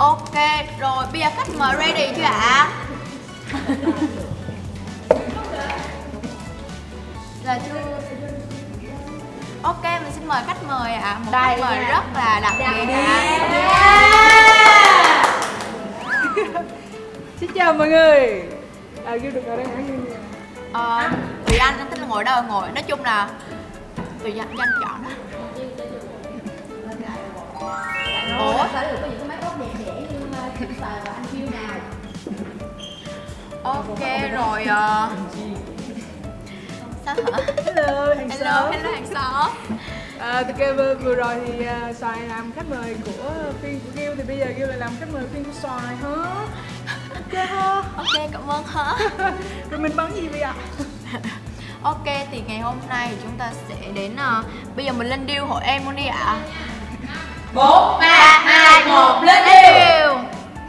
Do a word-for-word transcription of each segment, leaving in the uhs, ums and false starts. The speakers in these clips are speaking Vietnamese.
Ok, rồi bây giờ khách mời ready chưa ạ? Là chưa. Ok, mình xin mời khách mời ạ. À. Một Đây khách mời nha. Rất là đặc biệt ạ. Xin chào mọi người. À, kêu được ở đây hả? Ờ, Thùy Anh, anh thích ngồi đâu ngồi. Nói chung là Thùy Anh, anh chọn đó. Ủa? Phải được có những cái mái tóc đẹp đẽ như Chris và anh Phiêu nào. Ok, rồi uh... sao hả? Hello, hàng hello, xóm. hello hàng xóm. À, thì cái vừa, vừa rồi thì uh, Xoài làm khách mời của phiên của Gil, thì bây giờ Gil lại làm khách mời phiên của Xoài hả? Ok hả? Ok, cảm ơn hả? Rồi mình bắn gì bây giờ? Ok, thì ngày hôm nay thì chúng ta sẽ đến uh, bây giờ mình lên deal hội em luôn đi ạ. Bốn, ba, hai, một, lên deal.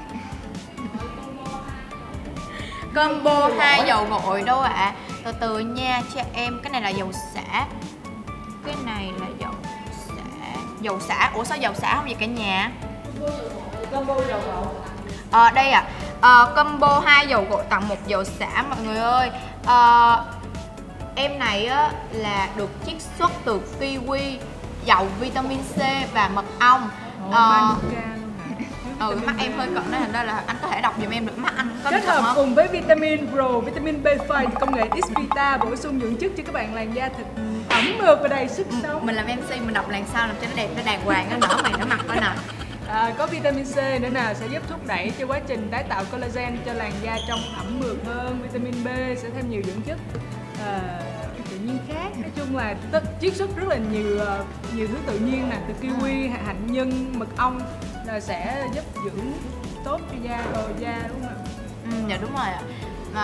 Combo hai dầu gội đâu ạ? À. Từ từ nha cho em, cái này là dầu xả. Cái này là dầu xả. Dầu xả, ủa sao dầu xả không vậy cả nhà? Combo dầu gội. Ờ đây ạ. À. À, combo hai dầu gội tặng một dầu xả mọi người ơi. À, em này á là được chiết xuất từ kiwi, dầu vitamin C và mật ong. Ờ, ừ, mắt em hơi cận nên thành ra là anh có thể đọc giùm em được, mắt anh có kết hợp cùng với vitamin Pro, vitamin B năm, công nghệ X-Vita bổ sung dưỡng chất cho các bạn làn da thật ẩm mượt và đầy sức sống. Mình làm em xê mình đọc làn sau làm cho nó đẹp, nó đàng hoàng, nó nở mày nở mặt coi nè. À, có vitamin C nữa nào sẽ giúp thúc đẩy cho quá trình tái tạo collagen cho làn da trông ẩm mượt hơn. Vitamin B sẽ thêm nhiều dưỡng chất à, tự nhiên khác. Nói chung là tất chiết xuất rất là nhiều nhiều thứ tự nhiên nè, từ kiwi, hạnh nhân, mật ong là sẽ giúp dưỡng tốt cho da, đồ da đúng không ạ? Ừ, dạ đúng rồi ạ. À,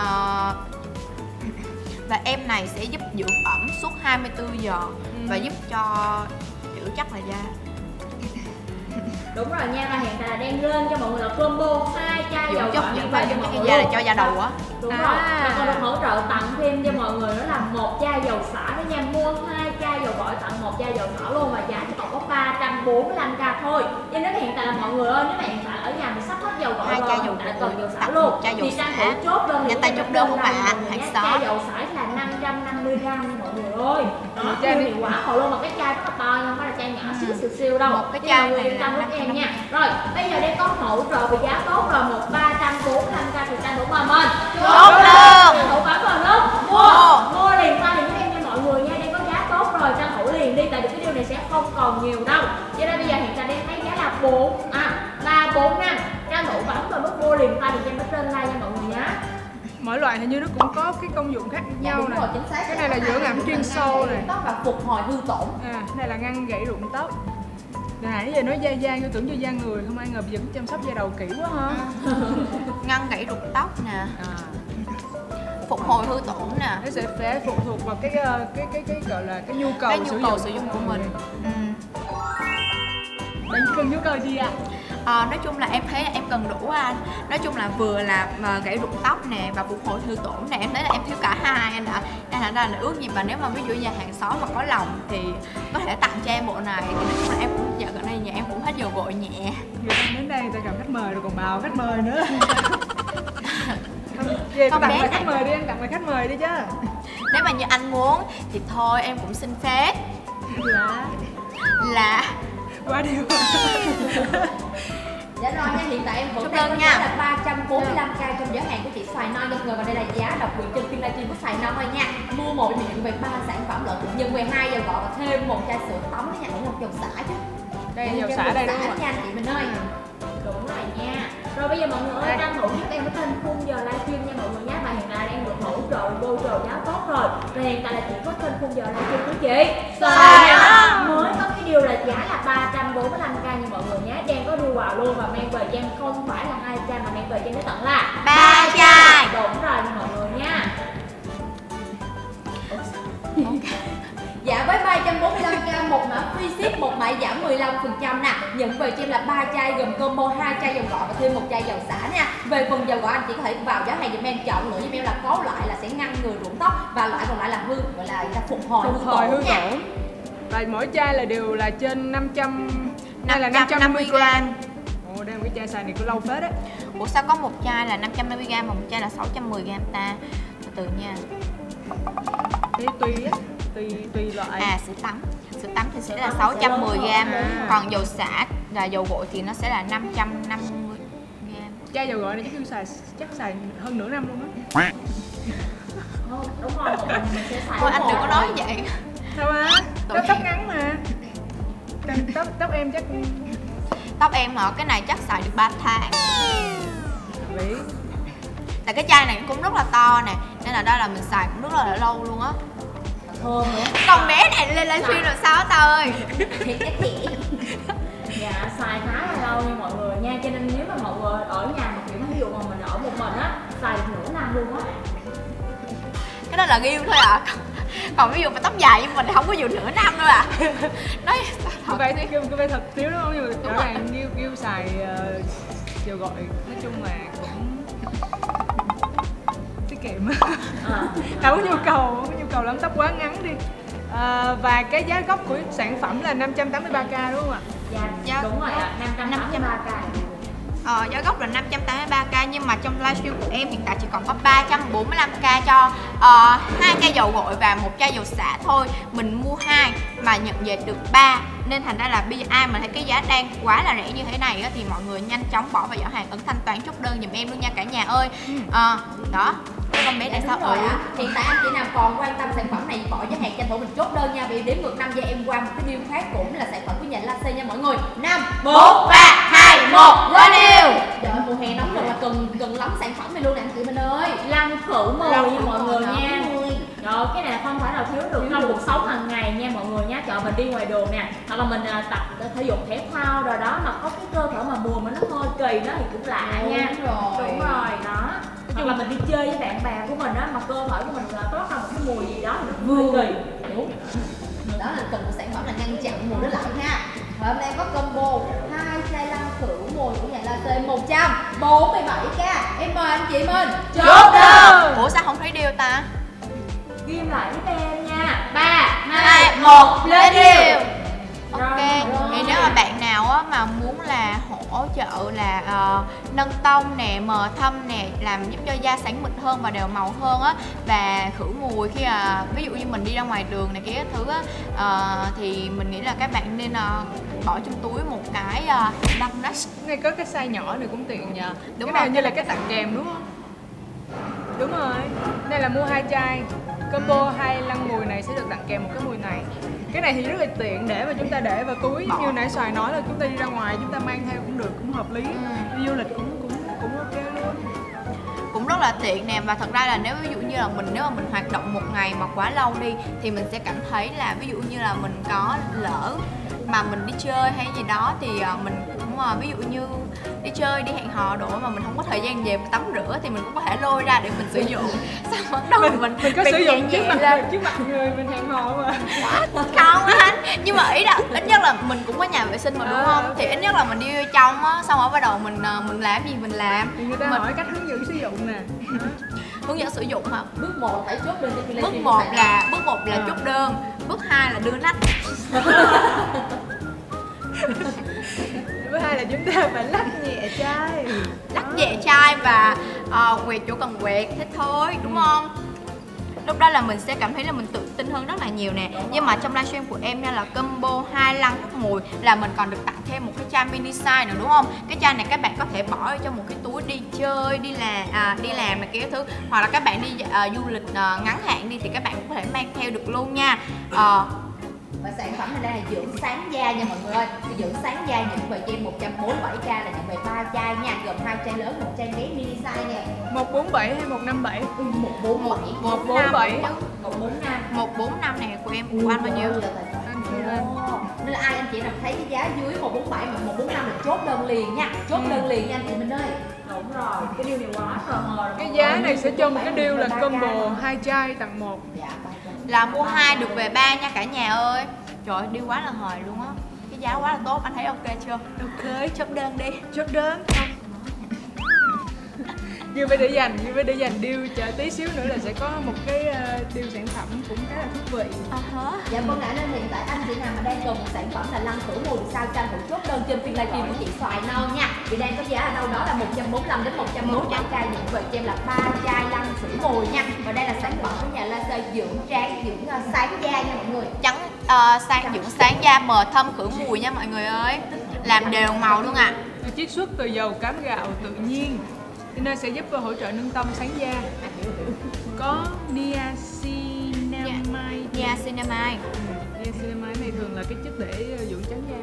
và em này sẽ giúp dưỡng ẩm suốt hai mươi tư giờ ừ. và giúp cho giữ chắc là da. Đúng rồi nha, và hiện tại là đang lên cho mọi người là combo hai chai dầu gội dưỡng và dưỡng cho da là cho da đầu á. Đúng à. rồi. Và còn được hỗ trợ tặng thêm cho mọi người đó là một chai dầu xả đó nha, mua hai chai dầu gội tặng một chai dầu xả luôn, và giá chỉ còn có ba trăm bốn mươi lăm k thôi. Cho nên hiện tại là mọi người ơi, nếu mà hiện tại ở nhà mình sắp hết dầu gội hai rồi, chai dầu đã cần dầu xả luôn chai dầu thì tranh xả. thủ chốt đơn, nhanh tay chốt đơn không ạ? Hàng xóm. Chai dầu xả là năm trăm năm mươi gram nha mọi người ơi. Đó, chai hiệu quả hồi luôn, mà cái chai rất là to nha, không phải là chai nhỏ xíu xíu siêu đâu. Một cái chai này là năm em nha. Rồi, bây giờ đang có hỗ trợ về giá tốt rồi, một ba trăm bốn mươi lăm k thì tranh thủ mà mình chốt đơn. Tranh thủ bấm vào luôn. Mua, mua liền qua liền với em nha mọi người nha, đang có giá tốt rồi, tranh thủ liền đi, tại vì cái điều này sẽ không còn nhiều đâu. Cho nên bây giờ hiện tại đang thấy giá là bốn à ba bốn năm, tranh thủ bấm vào nút mua liền qua thì em ở trên like nha mọi người nhé. Mỗi loại hình như nó cũng có cái công dụng khác nhau dạ, này. Rồi, chính xác. Cái này là dưỡng ẩm chuyên sâu này. Tóc và phục hồi hư tổn. À, cái này là ngăn gãy rụng tóc. Nãy giờ nói da da tôi tưởng cho da người, không ai ngờ bây giờ cũng chăm sóc da đầu kỹ quá ha. Ngăn gãy rụng tóc nè. À. Phục hồi hư tổn nè. Nó sẽ phải phụ thuộc vào cái cái cái cái gọi là cái nhu cầu, cái nhu sử, cầu dụng. sử dụng của mình. Ừ. Bạn cần nhu cầu gì ạ? À, nói chung là em thấy là em cần đủ anh. Nói chung là vừa là gãy rụng tóc nè và phục hồi hư tổn nè, em thấy là em thiếu cả hai anh ạ. Nên thành ra là ước gì mà nếu mà ví dụ nhà hàng xóm mà có lòng thì có thể tặng cho em bộ này. Thì nói chung là em cũng dạo gần đây nhà em cũng hết dầu gội nhẹ. Người ta đến đây người ta gặp khách mời rồi còn bào khách mời nữa. Về tặng lại khách mời đi, anh tặng lại khách mời đi chứ. Nếu mà như anh muốn thì thôi em cũng xin phép là là quá điều. Dạ rồi nha, hiện tại em hỗ trợ có giá là ba trăm bốn mươi lăm k trong giá hàng của chị Xoài Non nha mọi người, và đây là giá độc quyền trên phiên livestream của Xoài Non thôi nha. Mua một thì mình nhận về ba sản phẩm lận, nhân về hai dầu gội và thêm một chai sữa tắm đó nha, cũng một dầu xả chứ. Đây dầu xả đây đúng không? Nha chị mình ơi. Đúng rồi nha. Rồi bây giờ mọi người ơi, tranh thủ giúp em ở trên khung giờ livestream nha mọi người nhé, và hiện tại đang được hỗ trợ vô trợ giá tốt rồi. Và hiện tại là chỉ có trên khung giờ livestream của chị Xoài Non mới có cái điều là giá là ba trăm bốn mươi lăm k nha mọi người nhé, đang có đưa quà luôn và mang về cho em không phải là hai chai mà mang về cho em đến tận là ba chai. Đúng rồi nha mọi người nha. Dạ với ba trăm bốn mươi lăm k, một mã free ship, một mã giảm mười lăm phần trăm nè. Nhận về cho em là ba chai gồm combo hai chai dầu gội và thêm một chai dầu xả nha. Về phần dầu gội anh chỉ có thể vào giá hàng giùm em, chọn lựa giùm em là có loại là sẽ ngăn ngừa rụng tóc và loại còn lại là hư gọi là phục hồi phục hồi hư tổn. Và mỗi chai là đều là trên năm trăm, đây là năm trăm năm mươi gram. Ồ, Ồ, đây một cái chai xài này cũng lâu phết đấy. Ủa sao có một chai là năm trăm năm mươi gam mà một chai là sáu trăm mười gam ta? Từ từ nha. Thế tùy á, tùy tùy loại. À, sữa tắm. Sữa tắm thì sẽ là sáu trăm mười gam, À. còn dầu xả là dầu gội thì nó sẽ là năm trăm năm mươi gam. Chai dầu gội này chắc xài chắc xài hơn nửa năm luôn á. Không, đúng rồi, một mình mình sẽ xài Thôi anh một đừng có hộp nói thôi. vậy. Sao á? Tội Tóc tóc nghiệp. ngắn mà. Tóc tóc em chắc Tóc em hả? Cái này chắc xài được ba tháng. Lý. Tại cái chai này cũng rất là to nè, nên là đây là mình xài cũng rất là lâu luôn á. Thơm nữa. Con bé này lên livestream rồi sao á ta ơi? Thiệt cái thiệt. Dạ, xài khá là lâu nha mọi người nha. Cho nên nếu mà mọi người ở nhà mà kiểu ví dụ mà mình ở một mình á, xài được nửa năm luôn á. Cái đó là ghiêu thôi ạ. À. Còn ví dụ mà tóc dài như mình không có dùng nửa năm đâu à. Nói Cứ phải cái cái phải thật xíu đúng không? Nhưng mà rõ ràng Ghiêu Ghiêu xài uh, dầu gội nói chung là cũng tiết kiệm. À. Không có nhu cầu, không có nhu cầu lắm, tóc quá ngắn đi. À, và cái giá gốc của sản phẩm là năm trăm tám mươi ba k đúng không ạ? Dạ, Dạ. đúng rồi ạ, năm trăm tám mươi ba k. Ờ, giá gốc là năm trăm tám mươi ba k, nhưng mà trong livestream của em hiện tại chỉ còn có ba trăm bốn mươi lăm k cho uh, hai chai dầu gội và một chai dầu xả thôi. Mình mua hai mà nhận về được ba, nên thành ra là bây giờ ai mà thấy cái giá đang quá là rẻ như thế này á, thì mọi người nhanh chóng bỏ vào giỏ hàng ấn thanh toán chốt đơn giùm em luôn nha cả nhà ơi. Ờ, đó. Con bé này sao rồi ừ. ạ. Hiện tại anh chị nào còn quan tâm sản phẩm này bỏ giá hàng tranh thủ mình chốt đơn nha. Vì đến ngược năm giây em qua một cái deal khác cũng là sản phẩm của nhà Lasse nha mọi người. Năm, bốn, ba, hai, một, lên yêu. Trời ơi, mùa hè nóng rồi là cần cần lắm sản phẩm này luôn nè anh chị mình ơi. Lăn khử mùi Lăn nha khử mọi mùi người đó. nha. Rồi cái này không phải là thiếu được trong cuộc sống hàng ngày nha mọi người nha. Trời mình đi ngoài đường nè, hoặc là mình à, tập thể dục thể thao rồi đó mà có cái cơ thể mà mùi mà nó hơi kỳ đó thì cũng lạ nha. Đúng rồi. Đúng rồi đó. Hoặc là mình đi chơi với bạn bè của mình á mà cơ thể của mình là có ra một cái mùi gì đó thì nó hơi kỳ. Đúng. Đó là cần một sản phẩm là ngăn chặn mùi nó lại ha. Và hôm nay có combo hai chai lăn khử mùi của nhà Latte một trăm bốn mươi bảy k. Em mời anh chị mình Chốt đơn. Ủa sao không thấy deal ta? Ghim lại với em nha. Ba, Hai, một, lên deal. Ok, Rồi. thì nếu mà bạn nào á, mà muốn là hỗ trợ là uh, nâng tông nè, mờ thâm nè, làm giúp cho da sáng mịn hơn và đều màu hơn á, và khử mùi khi là ví dụ như mình đi ra ngoài đường này kia thứ á, uh, thì mình nghĩ là các bạn nên uh, bỏ trong túi một cái uh, đăng nách. Cái này có cái size nhỏ này cũng tiện nhờ. Đúng Cái này rồi. như là cái tặng kèm đúng không? Đúng rồi. Đây là mua hai chai combo hai lăn mùi này sẽ được tặng kèm một cái mùi này. Cái này thì rất là tiện để mà chúng ta để vào túi, Bỏ. như nãy Xoài nói là chúng ta đi ra ngoài chúng ta mang theo cũng được, cũng hợp lý. Ừ. Đi du lịch cũng cũng cũng ok luôn. Cũng rất là tiện nè, và thật ra là nếu ví dụ như là mình nếu mà mình hoạt động một ngày mà quá lâu đi thì mình sẽ cảm thấy là ví dụ như là mình có lỡ mà mình đi chơi hay gì đó thì uh, mình cũng uh, ví dụ như đi chơi đi hẹn hò đồ mà mình không có thời gian về tắm rửa thì mình cũng có thể lôi ra để mình sử dụng. Xong bắt đầu mình mình, Mình có mình sử nhẹ dụng nhẹ trước mặt lên. người, trước mặt người mình hẹn hò mà. Không anh, nhưng mà ý là ít nhất là mình cũng có nhà vệ sinh mà đúng À, không? ok. Thì ít nhất là mình đi vô trong á, xong rồi bắt đầu mình uh, mình làm gì mình làm. Thì người ta Mình hỏi cách hướng dẫn sử dụng nè. hướng dẫn sử dụng mà. Bước một phải chốt đơn cho Phi Lê Bước Phi một phải là bước một là À. chốt đơn, bước hai là đưa nách. Thứ hai là chúng ta phải lắc nhẹ chai. Lắc nhẹ chai và uh, quẹt chỗ cần quẹt thế thôi, đúng không? Lúc đó là mình sẽ cảm thấy là mình tự tin hơn rất là nhiều nè. Nhưng mà trong livestream của em nha là combo hai lăn hút mùi là mình còn được tặng thêm một cái chai mini size nữa đúng không? Cái chai này các bạn có thể bỏ vào trong một cái túi đi chơi, đi làm à, đi làm này kia thứ, hoặc là các bạn đi à, du lịch à, ngắn hạn đi thì các bạn cũng có thể mang theo được luôn nha. À, Và sản phẩm này đây là dưỡng sáng da nha mọi người ơi. Cái dưỡng sáng da nhận về cho em một trăm bốn mươi bảy k là nhận về ba chai nha, gồm hai chai lớn, một chai bé mini size nha. một bốn bảy hay một năm bảy? Ừ, một bốn bảy, một bốn bảy. một bốn năm. một bốn năm này của em, của anh bao nhiêu? Anh chưa lên. Nên là ai anh chị nào thấy cái giá dưới một bốn bảy mà một bốn năm là chốt đơn liền nha, chốt đơn liền nha anh chị mình ơi. Đúng rồi, cái deal này quá rồi. Cái giá này sẽ cho một cái deal là combo hai chai tặng một. Dạ, Là mua hai được về ba nha cả nhà ơi. Trời ơi, đi quá là hời luôn á. Cái giá quá là tốt, anh thấy ok chưa? Ok, Chốt đơn đi. chốt đơn. như phải để dành như phải để dành deal chờ tí xíu nữa là sẽ có một cái uh, deal sản phẩm cũng khá là thú vị. Uh-huh. Dạ vâng ạ, nên hiện tại anh chị nào mà đang cần một sản phẩm là lăn khử mùi thì sao tranh thủ chốt đơn trên phiên livestream của chị Xoài Non nha. Vì đang có giá ở đâu đó là một trăm bốn mươi lăm đến một trăm bốn mươi lăm k những về cho em là ba chai lăn khử mùi nha. Và đây là sản phẩm của nhà laser dưỡng trán, dưỡng uh, sáng da nha mọi người. Trắng uh, sáng dưỡng sáng da mờ thâm khử mùi nha mọi người ơi. Làm đều màu luôn ạ. Được chiết xuất từ dầu cám gạo tự nhiên cho nên sẽ giúp hỗ trợ nâng tông sáng da. Có niacinamide. Niacinamide. Ừ, niacinamide này thường là cái chất để dưỡng trắng da.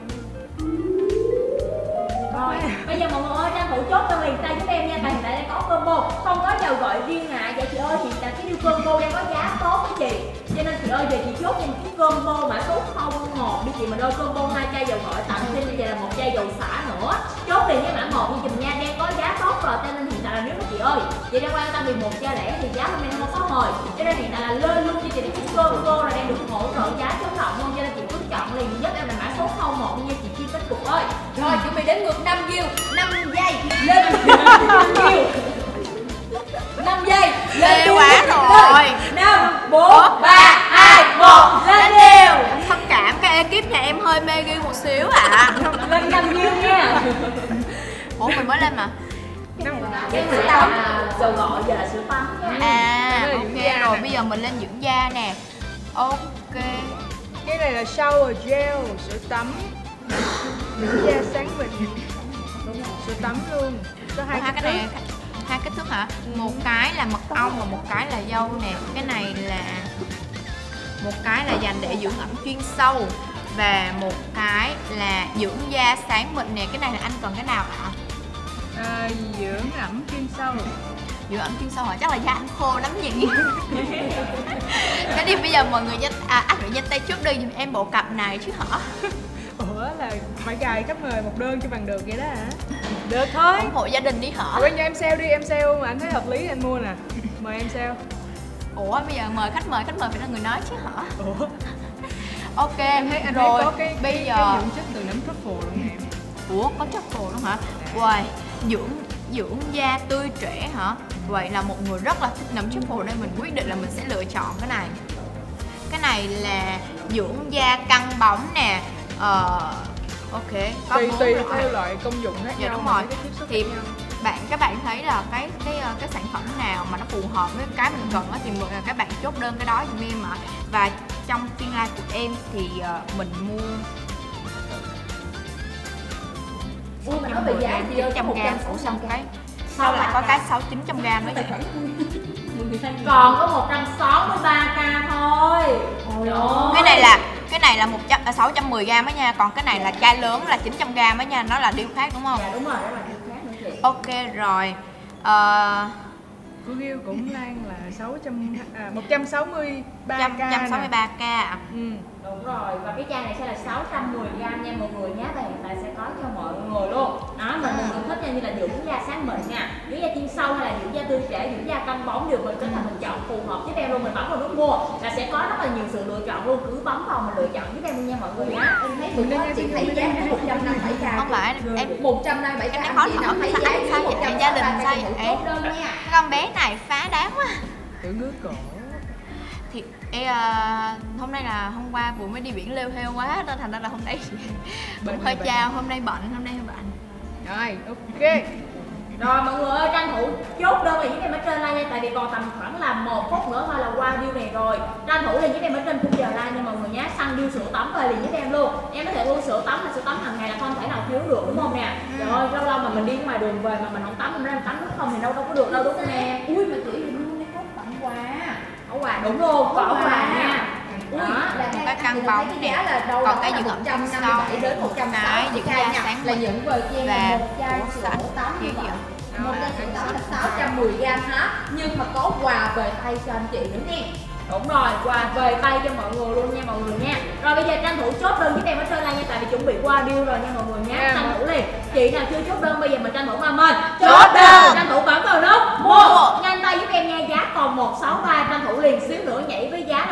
Rồi, bây giờ mọi người ơi, tranh thủ chốt đơn liền tay giúp em nha, tại hiện tại đang có combo, không có dầu gội riêng à. Dạ chị ơi, hiện tại cái deal combo đang có giá tốt với chị, cho nên chị ơi giờ chị chốt cho một cái combo mã số không một đi chị mình ơi. Combo hai chai dầu gội tặng thêm bây giờ là một chai dầu xả nữa, chốt liền với mã một như chùm nha, đang có giá tốt rồi. Cho nên hiện tại là nếu mà chị ơi chị đang quan tâm vì một chai lẻ thì giá hôm nay không có hồi, cho nên hiện tại là lên luôn cho chị cái combo là đang được hỗ trợ giá chốt rộng luôn, cho nên chị cứ chọn liền giúp em là mã số không một nha chị Chi Tích Cục ơi. Rồi chuẩn bị đến ngược năm giây, năm giây lên năm giây lên Lê quá rồi. năm bốn ba hai một lên đều. Thông cảm cái ekip nhà em hơi mê ghi một xíu ạ. À. Lên năm giây nha. Ủa mình mới lên mà. Cái sữa tắm dầu gội giờ là sữa tắm. À ok rồi bây giờ mình lên dưỡng da nè. Ok. Cái này là shower gel, sữa tắm dưỡng da sáng mịn, sữa tắm luôn. Có hai Ủa, hai cái cái này hai kích thước hả? Một cái là mật ong và một cái là dâu nè. Cái này là một cái là dành để dưỡng ẩm chuyên sâu và một cái là dưỡng da sáng mịn nè. Cái này là anh cần cái nào ạ? À, dưỡng ẩm chuyên sâu. Dưỡng ẩm chuyên sâu hả? Chắc là da anh khô lắm nhỉ. Cái đi bây giờ mọi người nhanh à, anh phải nhanh tay trước đi giùm em bộ cặp này chứ hả? Ủa là phải gài khách mời một đơn cho bằng được vậy đó hả? Được thôi. ủng hộ gia đình đi hả? Quên cho em sale đi, em sale mà anh thấy hợp lý anh mua nè. Mời em sale. Ủa bây giờ mời khách mời, khách mời phải là người nói chứ hả? Ủa? Ok Em thấy anh rồi thấy có cái bây cái, giờ cái dưỡng chất từ nấm truffle luôn nè em. Ủa có truffle luôn hả? Wow, dưỡng dưỡng da tươi trẻ hả? Vậy là một người rất là thích nấm truffle nên mình quyết định là mình sẽ lựa chọn cái này. Cái này là dưỡng da căng bóng nè. Ờ ok, có Tùy bốn tùy loại. theo loại công dụng khác Dạ nhau. đúng mà rồi. cái chiết xuất Thì khác nhau. bạn các bạn thấy là cái cái ờ, cái sản phẩm nào mà nó phù hợp với cái mình cần á thì mình- các bạn chốt đơn cái đó giùm em ạ. Và trong phiên live của em thì ờ, mình mua Ui mà nói về giá chị ơi, chín trăm một gram. trăm Ủa sáu sao mươi cái Sao sao lại lại có cái sáu chín trăm gram đó vậy? còn có một trăm sáu mươi ba k thôi. Ôi ơi. Cái này là cái này là một trăm à, sáu trăm mười gram á nha, còn cái này là chai lớn là chín trăm gram á nha, nó là điều khác đúng không? Dạ đúng rồi, đó là điều khác nữa chị. Ok rồi. Ờ, Của Gil cũng đang là sáu trăm à, một trăm sáu mươi ba k. một trăm sáu mươi ba k ạ. Ừ. Đúng rồi, và cái chai này sẽ là sáu trăm mười gram nha mọi người nhé. Và hiện tại sẽ có cho mọi người luôn. Đó, mà mọi người thích nha, như là dưỡng da sáng mịn nha, dưỡng da chuyên sâu hay là dưỡng da tươi trẻ, dưỡng da căng bóng đều mình có thể mình chọn phù hợp với em luôn. Mình bấm vào nút mua là sẽ có rất là nhiều sự lựa chọn luôn, cứ bấm vào mình lựa chọn với em luôn nha mọi người nhé. Em thấy bữa đó chị thấy giá nó một trăm năm mươi bảy k. Không phải em một trăm năm mươi bảy k. Em thấy khó chị thở, nào thấy sao- giá sao một vậy? trăm Gia đình ba mươi sao k vậy? chốt đơn nha. cái con bé này phá đáng quá. Tưởng ngứa cổ. Thì ê, à, hôm nay là hôm qua vừa mới đi biển lêu hêu quá nên thành ra là hôm nay Bệnh cũng hơi này chao, hôm nay bệnh, hôm nay hơi bệnh. Rồi, ok. Rồi mọi người ơi, tranh thủ chốt đơn liền giúp em ở trên live nha, tại vì còn tầm khoảng là một phút nữa thôi là qua deal này rồi. Tranh thủ liền giúp em ở trên khung giờ live nha mọi người nhé, săn deal sữa tắm về liền giúp em luôn. Em có thể uống sữa tắm là sữa tắm hàng ngày là không thể nào thiếu được đúng không nè. Trời ơi, lâu lâu mà mình đi ngoài đường về mà mình không tắm, mình ra mình tắm nước không thì đâu đâu có được đâu đúng không em. Ui mà chị luôn đi có tặng quà. Có quà đúng luôn, có quà nha. Ui, Đó. là Một đang cái căng chị bóng thấy cái nè. giá là đâu Còn đó cái là dưỡng một ẩm trăm chuyên năm mươi bảy sâu, đến một trăm cái sáu mươi dưỡng k da nha. sáng Là mịn những về cho em và là một chai ủa, sữa sạch. tắm như Gì vậy. vậy? Một chai sữa tắm là sáu trăm mười gram ha. Nhưng mà có quà về tay cho anh chị nữa nha. Đúng rồi, quà về tay cho mọi người luôn nha mọi người nha. Rồi bây giờ tranh thủ chốt đơn giúp em ở trên live nha, tại vì chuẩn bị qua deal rồi nha mọi người nhé. Yeah. Tranh thủ liền. Chị nào chưa chốt đơn bây giờ mình tranh thủ mà mình Chốt đơn. Tranh thủ bấm vào nút mua. Nhanh tay giúp em nha, giá còn một sáu ba, tranh thủ liền xíu nữa nhảy với giá là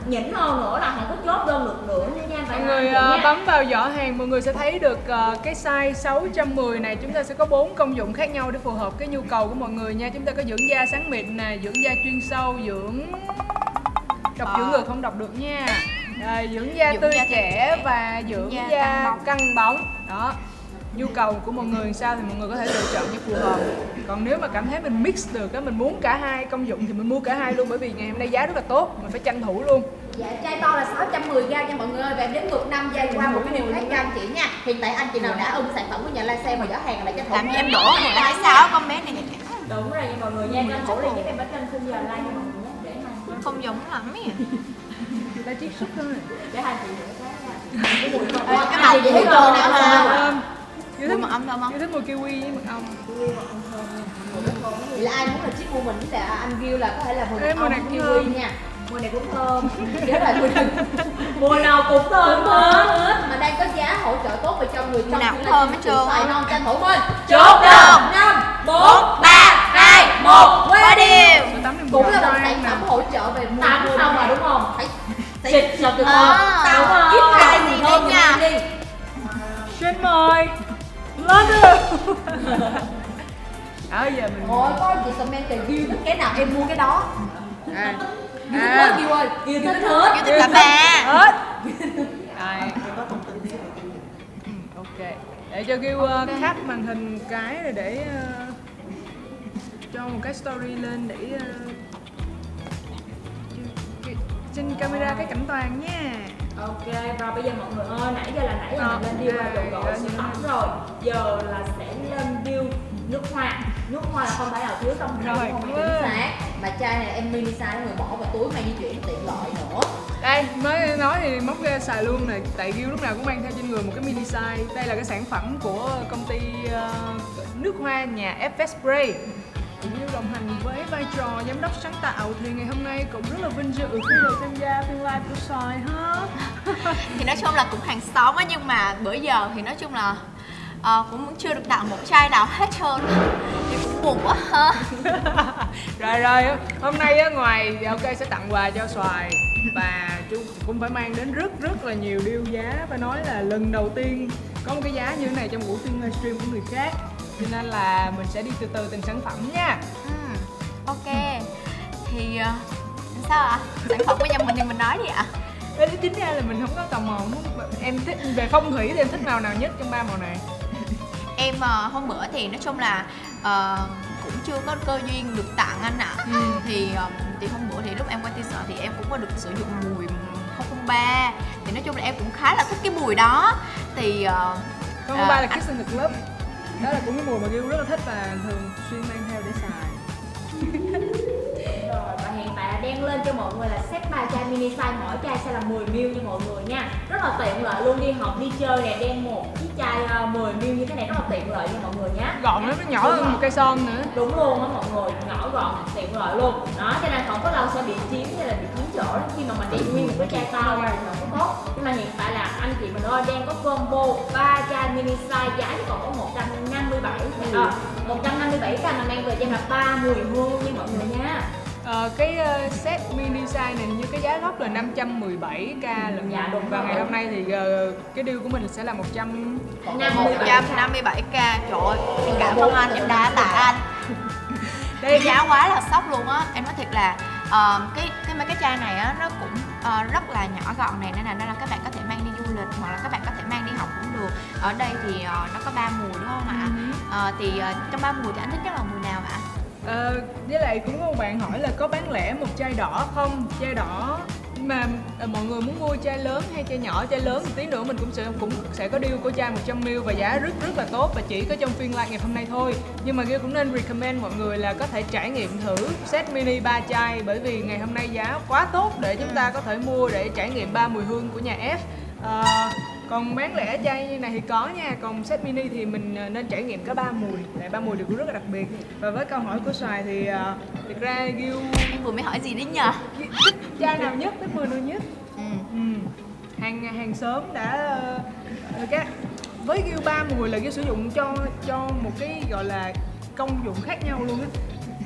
nhỉnh hơn nữa là không có chốt đơn được nữa nha nha. Mọi người uh, bấm vào giỏ hàng, mọi người sẽ thấy được uh, cái size sáu trăm mười này chúng ta sẽ có bốn công dụng khác nhau để phù hợp cái nhu cầu của mọi người nha. Chúng ta có dưỡng da sáng mịn nè, dưỡng da chuyên sâu, dưỡng đọc chữ ngược không đọc được nha. Rồi, dưỡng da Dưỡng tươi da trẻ trẻ, và dưỡng da da căng bóng. căng bóng. Đó. Nhu cầu của mọi người sao thì mọi người có thể lựa chọn cho phù hợp. Còn nếu mà cảm thấy mình mix được á, mình muốn cả hai công dụng thì mình mua cả hai luôn, bởi vì ngày hôm nay giá rất là tốt, mình phải tranh thủ luôn. Dạ, chai to là sáu trăm mười gram nha mọi người ơi. Và em đếm ngược năm giây qua một cái điều khác cho anh chị nha. Hiện tại anh chị nào đã ưng sản phẩm của nhà Lan Sen mà giỏ hàng là tranh thủ. Làm gì em đổ người hai sáu con bé này nhỉ? Đúng rồi nha mọi người nha, tranh thủ đi giúp em ở trên khung giờ like nha mọi người nhé, để hai Không giống lắm ấy. Người ta chiết xuất thôi. để hai chị rửa cái nha. Cái mùi mật Ê, ong cái hai màu chị mùi thấy trơn ngon này không không sao? Thơm. Yêu Mùi thích mật ong thơm không? yêu thích mùi kiwi với mật ong. Vậy là ai muốn là chiếc mua mình với lại anh Gil là có thể là mùi Ê, mật mùi ong này cũng kiwi thơm. nha. Mùi này cũng thơm. Nhớ là mùi này Mùa nào cũng thơm hết. mà đang có giá hỗ trợ tốt về cho người trong nào chuyên cũng lai thơm chuyên hết trơn xài á. non tranh thủ thôi. Chốt đơn. năm Bốn, ba, hai, một, qua điều. Sữa tắm em cũng vừa là một cho sản em nè. phẩm hỗ trợ về mùi Tắm hương xong này. rồi đúng không? Phải Xịt sọc được À. không? Tao không? ít Cái cái gì gì đây thôi nha? nha đi. Trên mời lên được. Đó giờ mình Ôi có gì comment về Gil thích cái nào em mua cái đó. à, Gil thích à. hết Gil ơi, Gil thích hết. Yêu thích cả ba. hết. Rồi. Ừ, ok. Để cho kêu uh, cap màn hình một cái rồi để uh, cho một cái story lên để uh, cái- trên camera cái cảnh toàn nha. Ok, rồi bây giờ mọi người ơi, nãy giờ là nãy giờ Ờ, mình lên deal là ok, dầu gội rồi, sữa như tắm thế rồi. Giờ là sẽ lên deal nước hoa. Nước hoa là không phải nào thiếu trong Rồi, không cảm phải ơn. Xác. Mà chai này em mini size người bỏ vào túi mang di chuyển tiện lợi nữa. Đây, mới nói thì móc ra xài luôn này. Tại Gil lúc nào cũng mang theo trên người một cái mini size. Đây là cái sản phẩm của công ty uh, nước hoa nhà ép ét Spray. Cũng như đồng hành với vai trò giám đốc sáng tạo thì ngày hôm nay cũng rất là vinh dự khi được tham gia phiên live của Xoài ha. Thì nói chung là cũng hàng xóm á, nhưng mà bữa giờ thì nói chung là ờ, cũng chưa được tặng một chai nào hết trơn. Thì cũng buồn quá ha. Rồi rồi, hôm nay á, ngoài ok sẽ tặng quà cho Xoài và chú cũng phải mang đến rất rất là nhiều deal giá. Phải nói là lần đầu tiên có một cái giá như thế này trong buổi phiên livestream của người khác, cho nên là mình sẽ đi từ từ từng sản phẩm nha. Ừ, ok. Thì ờ, sao ạ? Sản phẩm của nhà mình thì mình nói đi ạ. Ê, chính ra là mình không có tò mò muốn em thích về phong thủy thì em thích màu nào nhất trong ba màu này? Em ờ, hôm bữa thì nói chung là ờ, cũng chưa có cơ duyên được tặng anh ạ. Ừ. Thì ờ, thì hôm bữa thì lúc em quay teaser thì em cũng có được sử dụng mùi không không ba. Thì nói chung là em cũng khá là thích cái mùi đó. Thì ờ, Không ờ, ba là anh- Kiss in the Club. Đó là cũng cái mùi mà Gil rất là thích và thường xuyên mang theo để xài. Rồi, và hiện tại là đang lên cho mọi người là set ba chai mini size, mỗi chai sẽ là mười mi li lít nha mọi người nha. Rất là tiện lợi luôn, đi học đi chơi nè, đem một chiếc chai uh, mười mi li lít như thế này rất là tiện lợi nha mọi người nhé. Gọn lắm, nó nhỏ Đúng hơn rồi. một cây son nữa. Đúng luôn á mọi người, nhỏ gọn tiện lợi luôn. Đó, cho nên không có lâu sẽ bị chiếm hay là bị chiếm chỗ đó khi mà mình đem nguyên một cái chai to ra thì không có tốt. Nhưng mà hiện tại là anh chị mình ơi đang có combo ba chai mini size, giá thì còn có một trăm năm mươi bảy à, một trăm năm mươi bảy k mà mang về cho em là ba mùi hương nha mọi người nha. Ờ, cái uh, set mini size này như cái giá gốc là năm trăm mười bảy k lận. Dạ, đúng và rồi. ngày hôm nay thì uh, cái deal của mình sẽ là một trăm năm mươi một bảy trăm năm mươi bảy k. Trời ơi, em cảm ơn anh, em đã tạ anh. Cái giá quá là sốc luôn á. Em nói thiệt là ờ, cái cái mấy cái chai này á nó cũng ờ, rất là nhỏ gọn này, nên là nên là các bạn có thể mang đi du lịch hoặc là các bạn có thể mang đi học cũng được. Ở đây thì ờ, nó có ba mùi đúng không ạ? Ờ, thì ờ, trong ba mùi thì anh thích nhất là mùi nào ạ? Ờ, với lại cũng có một bạn hỏi là có bán lẻ một chai đỏ không? Chai đỏ mà ờ, mọi người muốn mua chai lớn hay chai nhỏ? Chai lớn thì tí nữa mình cũng sẽ cũng sẽ có deal của chai một trăm mi li lít và giá rất rất là tốt và chỉ có trong phiên live ngày hôm nay thôi. Nhưng mà Gil cũng nên recommend mọi người là có thể trải nghiệm thử set mini ba chai, bởi vì ngày hôm nay giá quá tốt để chúng ta có thể mua để trải nghiệm ba mùi hương của nhà F. Ờ, còn bán lẻ chai như này thì có nha, còn set mini thì mình ờ, nên trải nghiệm cả ba mùi, tại ba mùi đều rất là đặc biệt. Và với câu hỏi của Xoài thì ờ, thực ra Gil Em vừa mới hỏi gì đấy nhờ? thích chai nào nhất, thích mùi nào nhất? Ừ. Ừ. hàng hàng xóm đã uh, cái với Gil ba mùi là Gil sử dụng cho cho một cái gọi là công dụng khác nhau luôn á.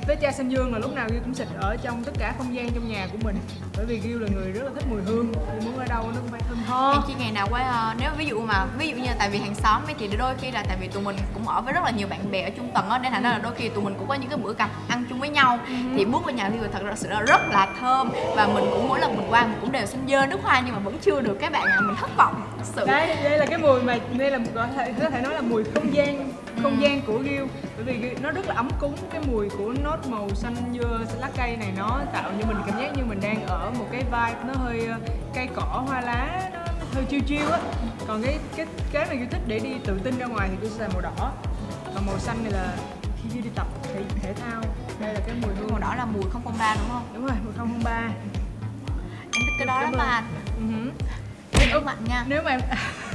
với chai xanh dương là lúc nào Gil cũng xịt ở trong tất cả không gian trong nhà của mình, bởi vì Gil là người rất là thích mùi hương, Gil muốn ở đâu nó cũng phải thơm tho. Em chỉ ngày nào qua uh, nếu ví dụ mà ví dụ như tại vì hàng xóm ấy thì đôi khi là tại vì tụi mình cũng ở với rất là nhiều bạn bè ở chung tầng á, nên thành ra là đôi khi tụi mình cũng có những cái bữa cặp ăn chung với nhau. Ừ. Thì bước vào nhà Gil thật ra sự rất là thơm, và mình cũng mỗi lần mình qua mình cũng đều xin dơ nước hoa nhưng mà vẫn chưa được các bạn ạ, mình thất vọng thật sự. Đây, đây là cái mùi mà đây là có thể có thể nói là mùi không gian không ừ. gian của Gil, bởi vì nó rất là ấm cúng. Cái mùi của nốt màu xanh dưa lá cây này nó tạo cho mình cảm giác như mình đang ở một cái vibe nó hơi cây cỏ hoa lá, nó hơi chill chill á. Còn cái cái cái mà Gil thích để đi tự tin ra ngoài thì Gil xài màu đỏ, còn màu xanh này là khi Gil đi tập thể, thể thao. Đây là cái mùi hương màu đỏ là mùi không không ba đúng không? Đúng rồi, mùi không không ba. Em thích cái đó lắm mà anh. Uh-huh. Em ướp mạnh nha. Nếu mà em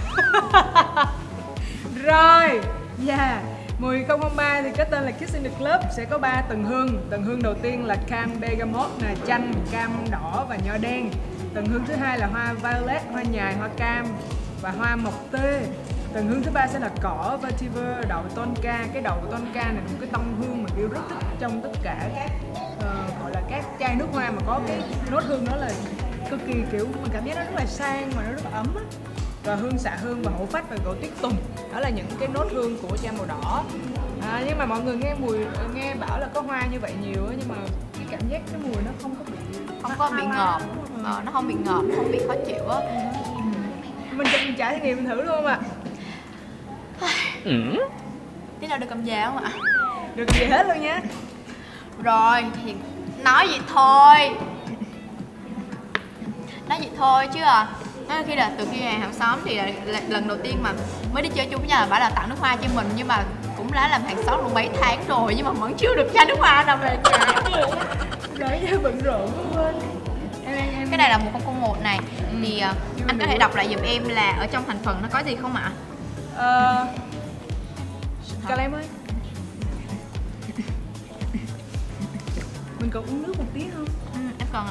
rồi, yeah. Mùi không không ba thì cái tên là Kiss in the Club, sẽ có ba tầng hương. Tầng hương đầu tiên là cam bergamot, là chanh, cam đỏ và nho đen. Tầng hương thứ hai là hoa violet, hoa nhài, hoa cam và hoa mộc tê. Tầng hương thứ ba sẽ là cỏ, vetiver, đậu tonka. Cái đậu tonka này là một cái tông hương mà Gil rất thích trong tất cả các uh, gọi là các chai nước hoa mà có cái nốt hương đó, là cực kỳ kiểu mình cảm giác nó rất là sang mà nó rất là ấm á. Và hương xạ hương và hổ phách và gỗ tuyết tùng, đó là những cái nốt hương của chai màu đỏ. À, nhưng mà mọi người nghe mùi nghe bảo là có hoa như vậy nhiều á, nhưng mà cái cảm giác cái mùi nó không có bị không có bị ngợp, ờ, nó không bị ngợp, nó không bị khó chịu á. Mình cho mình trải nghiệm mình thử luôn ạ. Ừ. Tí nào được cầm về không ạ? Được cầm về hết luôn nhé. Rồi thì nói vậy thôi, nói vậy thôi chứ à. Nói khi là từ khi về hàng xóm thì là, là lần đầu tiên mà mới đi chơi chung với nhau là bà là tặng nước hoa cho mình, nhưng mà cũng đã làm hàng xóm luôn bảy tháng rồi nhưng mà vẫn chưa được chai nước hoa nào về nhà. Đấy nha, bận rộn quá. Em, em, em... Cái này là một không không một này. Ừ. Thì uh, anh có thể đọc lại giùm em là ở trong thành phần nó có gì không ạ? Ờ... Cà lem ơi, mình còn uống nước một tí không? Ừ, em còn ạ.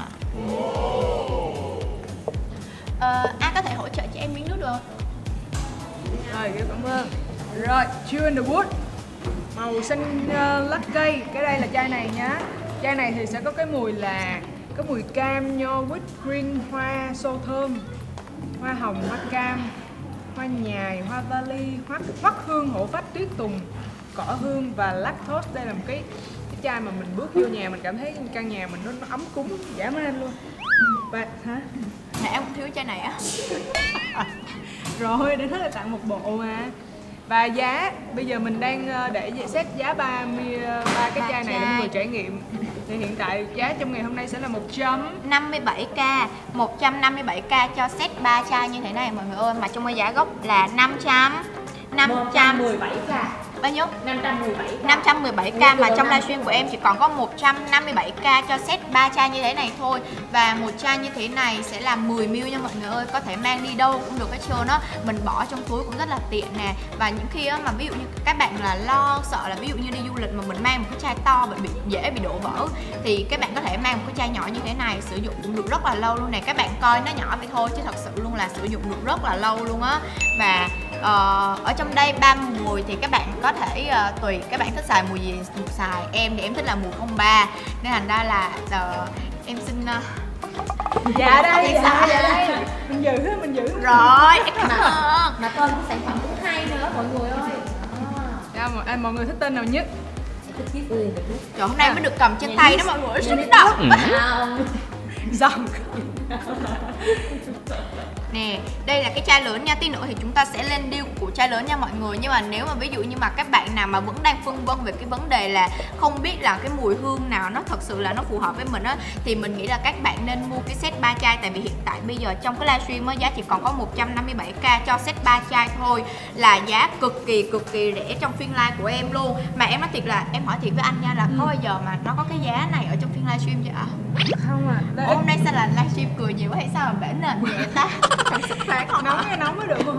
Ờ, anh có thể hỗ trợ cho em miếng nước được không? Rồi, cảm ơn. Rồi, Chill in the Wood, màu xanh uh, lá cây. Cái đây là chai này nhá. Chai này thì sẽ có cái mùi là có mùi cam, nho, quýt, green, hoa, xô thơm, hoa hồng, hoa cam, hoa nhài, hoa vali, hoắc hoắc hương, hổ phách, tuyết tùng, cỏ hương và lactose. Đây là một cái cái chai mà mình bước vô nhà mình cảm thấy căn nhà mình nó, nó ấm cúng dã man luôn. Và hả? Nè em cũng thiếu chai này á. Rồi, để hết là tặng một bộ mà. Và giá, bây giờ mình đang để set giá ba mươi ba cái chai này để mọi người trải nghiệm. Thì hiện tại giá trong ngày hôm nay sẽ là một trăm năm mươi bảy k, một trăm năm mươi bảy k cho set ba chai như thế này mọi người ơi. Mà trong cái giá gốc là năm trăm năm trăm mười bảy k. Bao nhiêu? năm trăm mười bảy k. năm trăm mười bảy k mà trong livestream của em chỉ còn có một trăm năm mươi bảy k cho set ba chai như thế này thôi. Và một chai như thế này sẽ là mười mi li lít nha mọi người ơi, có thể mang đi đâu cũng được hết trơn á. Mình bỏ trong túi cũng rất là tiện nè. Và những khi á, mà ví dụ như các bạn là lo sợ là ví dụ như đi du lịch mà mình mang một cái chai to bị, bị dễ bị đổ vỡ, thì các bạn có thể mang một cái chai nhỏ như thế này, sử dụng cũng được rất là lâu luôn nè. Các bạn coi nó nhỏ vậy thôi chứ thật sự luôn là sử dụng được rất là lâu luôn á. Và uh, ở trong đây ba mùi thì các bạn có thể uh, tùy các bạn thích xài mùi gì xài. Em thì em thích là mùi không ba nên thành ra là uh, em xin uh, dạ đây dạ, dạ đây mình giữ mình giữ rồi em cảm ơn. Mà tên của sản phẩm cũng hay nữa mọi người ơi. À, mọi, à, mọi người thích tên nào nhất? Trời, hôm nay mới được cầm trên tay đó mọi người, xinh đó. Giọng Nè, đây là cái chai lớn nha, tí nữa thì chúng ta sẽ lên deal của chai lớn nha mọi người. Nhưng mà nếu mà ví dụ như mà các bạn nào mà vẫn đang phân vân về cái vấn đề là không biết là cái mùi hương nào nó thật sự là nó phù hợp với mình á, thì mình nghĩ là các bạn nên mua cái set ba chai. Tại vì hiện tại bây giờ trong cái livestream á, giá chỉ còn có một trăm năm mươi bảy k cho set ba chai thôi, là giá cực kỳ cực kỳ rẻ trong phiên live của em luôn. Mà em nói thiệt là em hỏi thiệt với anh nha, là ừ. có bao giờ mà nó có cái giá này ở trong phiên livestream chưa ạ? Không à. Ủa, hôm nay sao là livestream cười nhiều quá hay sao mà bể nền vậy ta? Thật sức khỏe không? Nóng cái nóng mới được mồ hôi á.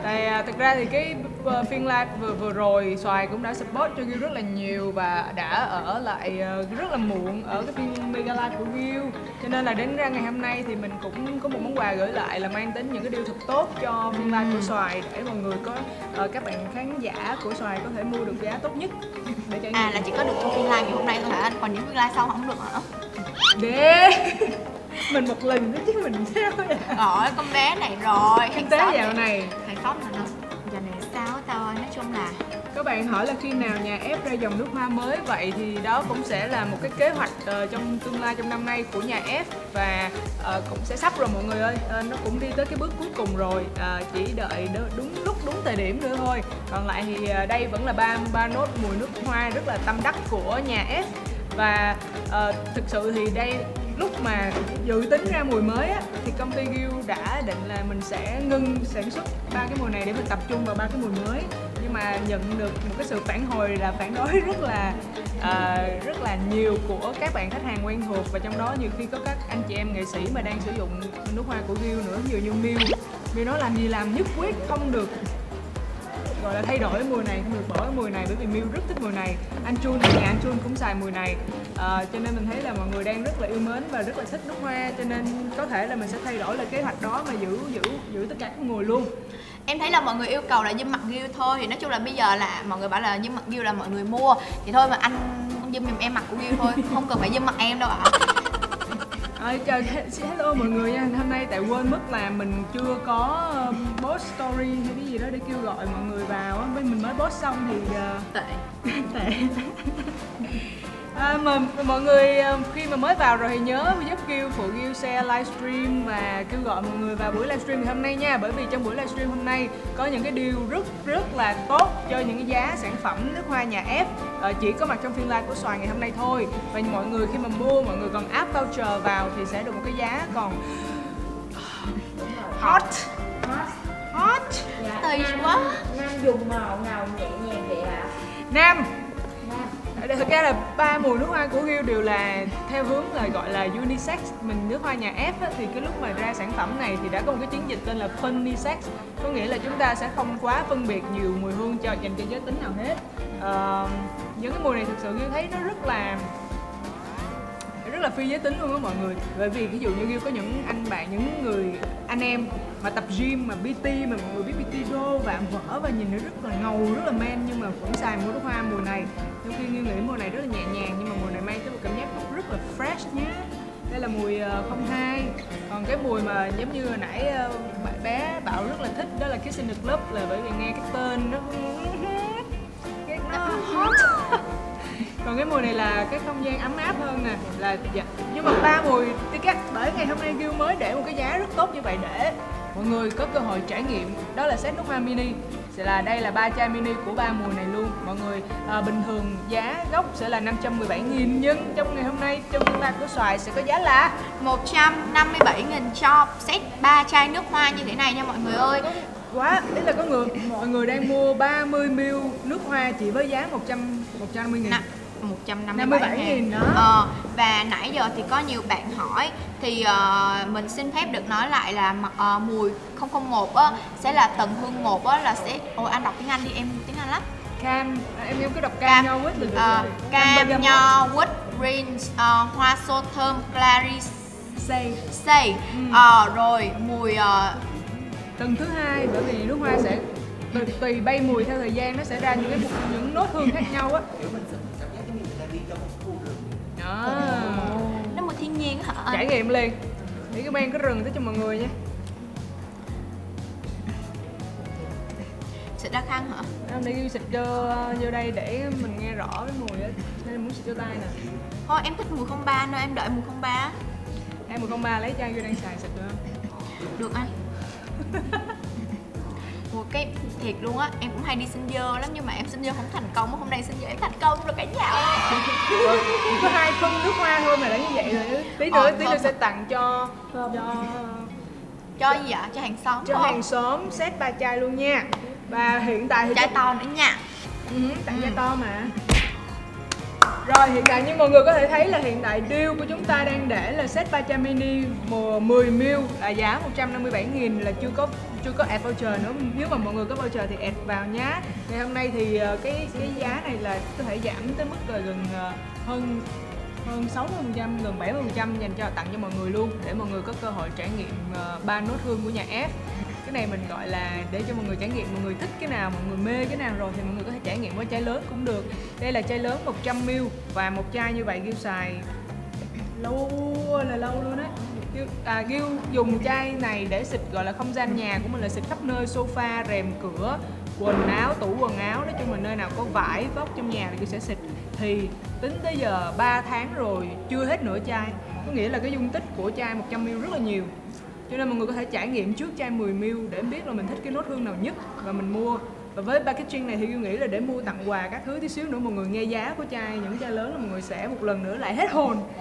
Thì à, thực ra thì cái uh, phiên live vừa vừa rồi Xoài cũng đã support cho Gil rất là nhiều và đã ở lại uh, rất là muộn ở cái phiên mega live của Gil, cho nên là đến ra ngày hôm nay thì mình cũng có một món quà gửi lại là mang tính những cái điều thật tốt cho phiên live của Xoài để mọi người có uh, các bạn khán giả của Xoài có thể mua được giá tốt nhất để trải nghiệm. À là chỉ có được trong phiên live ngày hôm nay thôi hả anh? Còn những phiên live sau không được hả? Để mình một lần đó chứ mình sao vậy? Rồi con bé này rồi. Kinh tế dạo này Hàng xóm mà nó giờ này sao tao ơi, nói chung là các bạn hỏi là khi nào nhà ép ra dòng nước hoa mới, vậy thì đó cũng sẽ là một cái kế hoạch uh, trong tương lai trong năm nay của nhà ép và uh, cũng sẽ sắp rồi mọi người ơi. Uh, nó cũng đi tới cái bước cuối cùng rồi, uh, chỉ đợi đúng lúc đúng thời điểm nữa thôi. Còn lại thì uh, đây vẫn là ba ba nốt mùi nước hoa rất là tâm đắc của nhà ép và uh, thực sự thì đây lúc mà dự tính ra mùi mới á, thì công ty Gil đã định là mình sẽ ngưng sản xuất ba cái mùi này để mình tập trung vào ba cái mùi mới, nhưng mà nhận được một cái sự phản hồi là phản đối rất là uh, rất là nhiều của các bạn khách hàng quen thuộc, và trong đó nhiều khi có các anh chị em nghệ sĩ mà đang sử dụng nước hoa của Gil nữa, ví dụ như Miu. Miu nói làm gì làm nhất quyết không được gọi là thay đổi cái mùi này, không được bỏ cái mùi này, bởi vì Miu rất thích mùi này. Anh Chun, nhà anh Chun cũng xài mùi này, à, cho nên mình thấy là mọi người đang rất là yêu mến và rất là thích nước hoa, cho nên có thể là mình sẽ thay đổi lại kế hoạch đó mà giữ giữ giữ tất cả các mùi luôn. em thấy là mọi người yêu cầu là dâm mặt Gil thôi, thì nói chung là bây giờ là mọi người bảo là dâm mặt Gil là mọi người mua thì thôi mà anh dâm giùm em mặt của Gil thôi, không cần phải dâm mặt em đâu ạ. À, chào, hello mọi người nha. Hôm nay tại quên mất là mình chưa có um, post story hay cái gì đó để kêu gọi mọi người vào á, mình mới post xong thì uh, Tệ. tệ. À, mà mọi người khi mà mới vào rồi thì nhớ giúp Gil phụ Gil share livestream và kêu gọi mọi người vào buổi livestream ngày hôm nay nha, bởi vì trong buổi livestream hôm nay có những cái deal rất rất là tốt cho những cái giá sản phẩm nước hoa nhà ép à, chỉ có mặt trong phiên live của Xoài ngày hôm nay thôi, và mọi người khi mà mua mọi người còn áp voucher vào thì sẽ được một cái giá còn hot Hot. hot Dạ, Tùy Nam- quá. Nam dùng màu nào nhẹ nhàng vậy ạ? Nam. Nam. Thực ra là ba mùi nước hoa của Gil đều là theo hướng là gọi là unisex. Mình nước hoa nhà ép á, thì cái lúc mà ra sản phẩm này thì đã có một cái chiến dịch tên là Funisex, có nghĩa là chúng ta sẽ không quá phân biệt nhiều mùi hương cho dành cho giới tính nào hết. Uh, những cái mùi này thực sự Gil thấy nó rất là rất là phi giới tính luôn đó mọi người, bởi vì ví dụ như Gil có những anh bạn, những người anh em mà tập gym mà pê tê, mà mọi người biết pê tê đô và vỡ và nhìn nó rất là ngầu, rất là man, nhưng mà vẫn xài mùi nước hoa mùi này. Trong khi Gil nghĩ mùi này rất là nhẹ nhàng, nhưng mà mùi này mang tới một cảm giác rất là fresh nhé. Đây là mùi không hai. Còn cái mùi mà giống như hồi nãy bạn bé Bảo rất là thích đó là Kissing the Club, là bởi vì nghe cái tên nó cái nó hot. Còn cái mùi này là cái không gian ấm áp hơn nè, là dạ. Nhưng mà ba mùi thì các bởi ngày hôm nay Gil mới để một cái giá rất tốt như vậy để mọi người có cơ hội trải nghiệm, đó là set nước hoa mini. Sẽ là đây là ba chai mini của ba mùi này luôn mọi người. À, bình thường giá gốc sẽ là năm trăm mười bảy nghìn, nhưng trong ngày hôm nay trong phiên live của Xoài sẽ có giá là một trăm năm mươi bảy nghìn cho set ba chai nước hoa như thế này nha mọi người ơi. quá, ý là có người mọi người đang mua ba mươi mi li lít nước hoa chỉ với giá một trăm năm mươi nghìn. một trăm năm năm mươi mươi bảy bảy nghìn nghìn đó. Ờ, và nãy giờ thì có nhiều bạn hỏi thì uh, mình xin phép được nói lại là mặt uh, mùi không không một á sẽ là tầng hương một á là sẽ ôi anh đọc tiếng Anh đi, em tiếng Anh lắm. Cam, em em cứ đọc cam, cam nho quýt được uh, rồi. Cam nho quýt green uh, hoa sô thơm clarice Say. say. Ừ. Ờ, rồi mùi uh, tầng thứ hai, bởi vì nước hoa sẽ tùy, tùy bay mùi theo thời gian nó sẽ ra những cái những nốt hương khác nhau á. Đó. nó mùi thiên nhiên hả anh? Trải nghiệm liền. Để cái mang cái rừng tới cho mọi người nha. Xịt ra khăn hả? Em để Gil xịt cho vô đây để mình nghe rõ cái mùi á. Nên muốn xịt cho tay nè. Thôi em thích mùi không ba nữa, em đợi mùi không ba. Em mùi không ba lấy chai vô đang xài xịt được không? Được anh. Một cái thiệt luôn á, em cũng hay đi xin dơ lắm nhưng mà em xin dơ không thành công, hôm nay xin dơ em thành công rồi cả nhà. Chỉ có hai phân nước hoa thôi mà đã như vậy rồi. Tí nữa Ờ, tí nữa sẽ tặng cho cho Cho gì vậy? Cho hàng xóm cho không? hàng xóm set ba chai luôn nha. Và hiện tại thì Chai to nữa nha. Ừ, tặng chai to mà. Rồi hiện tại như mọi người có thể thấy là hiện tại deal của chúng ta đang để là set Pacha Mini mười mi li lít là giá một trăm năm mươi bảy nghìn, là chưa có chưa có add voucher nữa. Nếu mà mọi người có voucher thì add vào nhá. Ngày hôm nay thì cái cái giá này là có thể giảm tới mức là gần hơn hơn sáu mươi phần trăm, gần bảy mươi phần trăm dành cho tặng cho mọi người luôn, để mọi người có cơ hội trải nghiệm ba nốt hương của nhà F. Cái này mình gọi là để cho mọi người trải nghiệm, mọi người thích cái nào, mọi người mê cái nào rồi thì mọi người có thể trải nghiệm với chai lớn cũng được. Đây là chai lớn một trăm mi li lít và một chai như vậy Gil xài lâu là lâu luôn đấy. Gil, à, Gil dùng chai này để xịt gọi là không gian nhà của mình là xịt khắp nơi, sofa, rèm cửa, quần áo, tủ quần áo, nói chung là nơi nào có vải vóc trong nhà thì Gil sẽ xịt. Thì tính tới giờ ba tháng rồi chưa hết nửa chai, có nghĩa là cái dung tích của chai một trăm mi li lít rất là nhiều. Cho nên mọi người có thể trải nghiệm trước chai mười mi li lít để biết là mình thích cái nốt hương nào nhất và mình mua. Và với packaging này thì tôi nghĩ là để mua tặng quà các thứ tí xíu nữa, mọi người nghe giá của chai, những chai lớn là mọi người sẽ một lần nữa lại hết hồn.